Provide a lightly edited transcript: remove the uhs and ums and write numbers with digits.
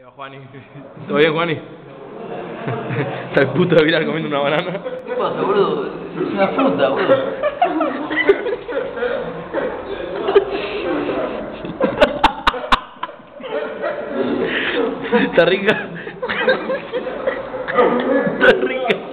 Hola, Juani. ¿Todo bien, Juani? Está el puto de viral comiendo una banana. ¿Qué pasa, boludo? Es una fruta, boludo. Está rica. Está rica.